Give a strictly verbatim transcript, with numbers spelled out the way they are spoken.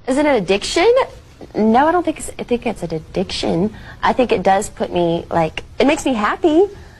Is it an addiction? No, I don't think it's, I think it's an addiction. I think it does put me, like, it makes me happy.